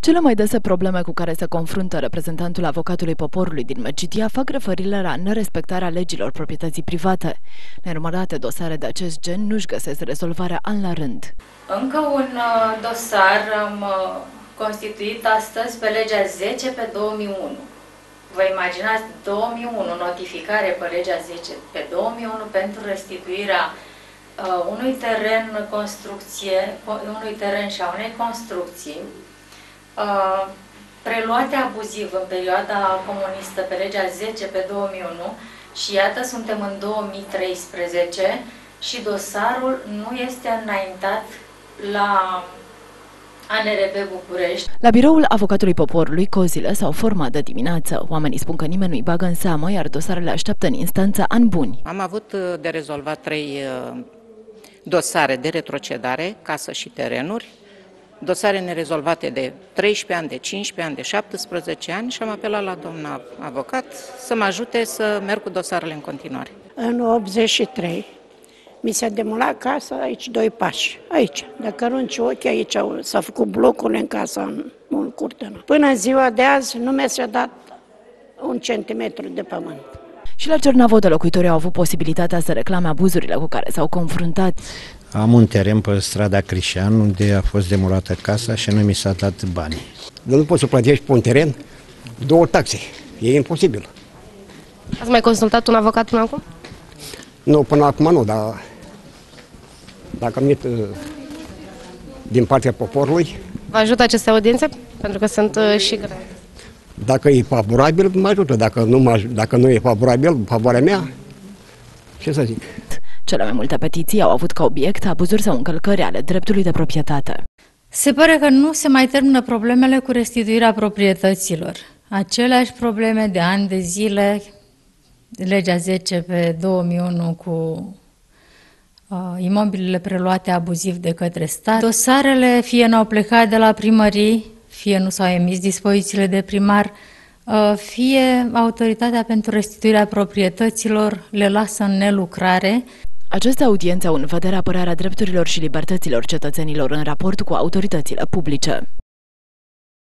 Cele mai dese probleme cu care se confruntă reprezentantul avocatului poporului din Mecidia fac referire la nerespectarea legilor proprietății private. Nenumărate dosare de acest gen nu-și găsesc rezolvarea an la rând. Încă un dosar am constituit astăzi pe legea 10 pe 2001. Vă imaginați, 2001, notificare pe legea 10 pe 2001 pentru restituirea unui teren și a unei construcții preluate abuziv în perioada comunistă pe legea 10 pe 2001 și iată suntem în 2013 și dosarul nu este înaintat la ANRB București. La biroul avocatului poporului, cozile s-au format de dimineață. Oamenii spun că nimeni nu-i bagă în seamă, iar dosarele așteaptă în instanță ani buni. Am avut de rezolvat 3 dosare de retrocedare, casă și terenuri, dosare nerezolvate de 13 ani, de 15 ani, de 17 ani și am apelat la doamna avocat să mă ajute să merg cu dosarele în continuare. În 83 mi s-a demolat casa aici, 2 pași, aici. Dacă arunci ochii, aici s-a făcut blocurile în casa, în curte. Până în ziua de azi nu mi-a dat 1 centimetru de pământ. Și la Cernavodă locuitorii au avut posibilitatea să reclame abuzurile cu care s-au confruntat. Am un teren pe strada Crișan, unde a fost demolată casa și nu mi s-a dat bani. Nu poți să plătești pe un teren 2 taxe. E imposibil. Ați mai consultat un avocat până acum? Nu, până acum nu, dar dacă am venit din partea poporului... Vă ajută aceste audiențe? Pentru că sunt și grele. Dacă e favorabil, mă ajută. Dacă nu e favorabil, favoarea mea, ce să zic? Cele mai multe petiții au avut ca obiect abuzuri sau încălcări ale dreptului de proprietate. Se pare că nu se mai termină problemele cu restituirea proprietăților. Aceleași probleme de ani de zile, legea 10 pe 2001 cu imobilele preluate abuziv de către stat. Dosarele fie n-au plecat de la primării, fie nu s-au emis dispozițiile de primar, fie autoritatea pentru restituirea proprietăților le lasă în nelucrare. Aceste audiențe au în vedere apărarea drepturilor și libertăților cetățenilor în raport cu autoritățile publice.